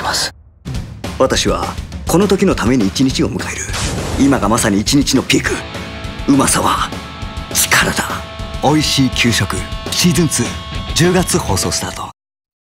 ます。 私はこの時のために一日を迎える。今がまさに一日のピーク。うまさは力だ。美味しい給食シーズン2、10月放送スタート。